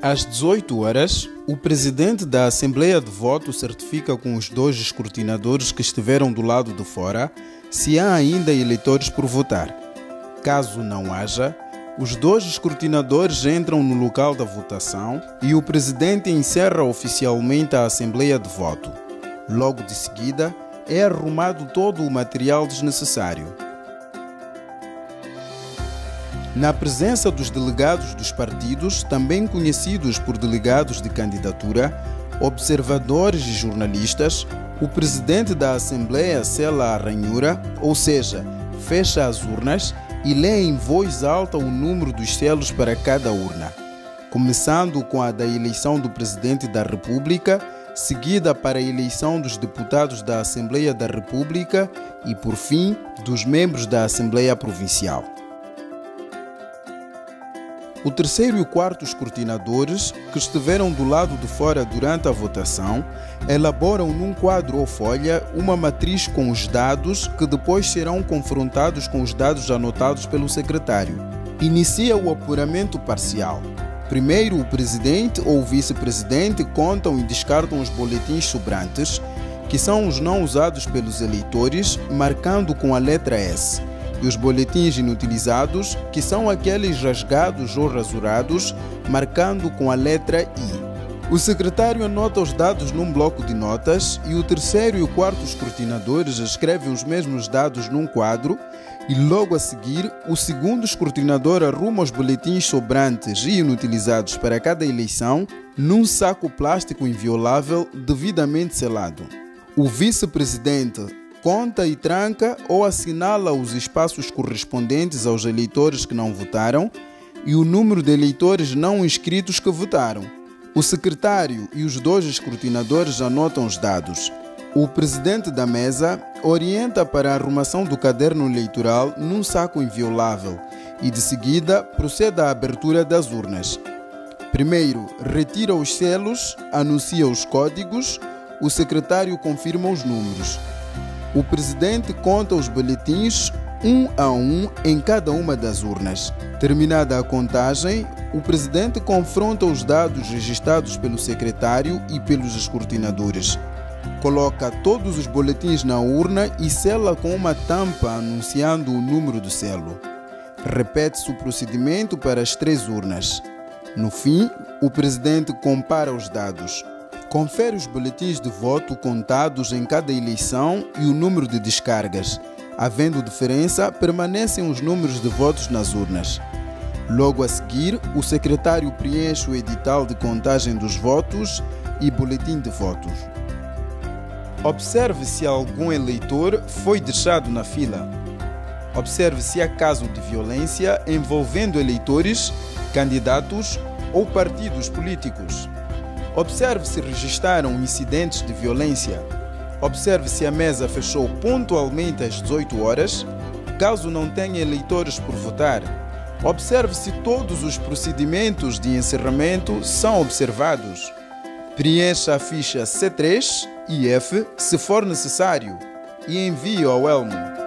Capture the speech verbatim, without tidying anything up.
Às dezoito horas, o presidente da Assembleia de Voto certifica com os dois escrutinadores que estiveram do lado de fora se há ainda eleitores por votar. Caso não haja, os dois escrutinadores entram no local da votação e o presidente encerra oficialmente a Assembleia de Voto. Logo de seguida, é arrumado todo o material desnecessário. Na presença dos delegados dos partidos, também conhecidos por delegados de candidatura, observadores e jornalistas, o presidente da Assembleia sela a ranhura, ou seja, fecha as urnas e lê em voz alta o número dos selos para cada urna, começando com a da eleição do presidente da República, seguida para a eleição dos deputados da Assembleia da República e, por fim, dos membros da Assembleia Provincial. O terceiro e o quarto escrutinadores, que estiveram do lado de fora durante a votação, elaboram num quadro ou folha uma matriz com os dados que depois serão confrontados com os dados anotados pelo secretário. Inicia o apuramento parcial. Primeiro, o presidente ou o vice-presidente contam e descartam os boletins sobrantes, que são os não usados pelos eleitores, marcando com a letra S. E os boletins inutilizados, que são aqueles rasgados ou rasurados, marcando com a letra I. O secretário anota os dados num bloco de notas e o terceiro e o quarto escrutinadores escrevem os mesmos dados num quadro e logo a seguir o segundo escrutinador arruma os boletins sobrantes e inutilizados para cada eleição num saco plástico inviolável devidamente selado. O vice-presidente conta e tranca ou assinala os espaços correspondentes aos eleitores que não votaram e o número de eleitores não inscritos que votaram. O secretário e os dois escrutinadores anotam os dados. O presidente da mesa orienta para a arrumação do caderno eleitoral num saco inviolável e, de seguida, procede à abertura das urnas. Primeiro, retira os selos, anuncia os códigos, o secretário confirma os números. O presidente conta os boletins um a um em cada uma das urnas. Terminada a contagem, o presidente confronta os dados registrados pelo secretário e pelos escrutinadores. Coloca todos os boletins na urna e sela com uma tampa anunciando o número do selo. Repete-se o procedimento para as três urnas. No fim, o presidente compara os dados. Confere os boletins de voto contados em cada eleição e o número de descargas. Havendo diferença, permanecem os números de votos nas urnas. Logo a seguir, o secretário preenche o edital de contagem dos votos e boletim de votos. Observe se algum eleitor foi deixado na fila. Observe se há caso de violência envolvendo eleitores, candidatos ou partidos políticos. Observe se registraram incidentes de violência. Observe se a mesa fechou pontualmente às dezoito horas, caso não tenha eleitores por votar. Observe se todos os procedimentos de encerramento são observados. Preencha a ficha C três e F se for necessário e envie ao Elmo.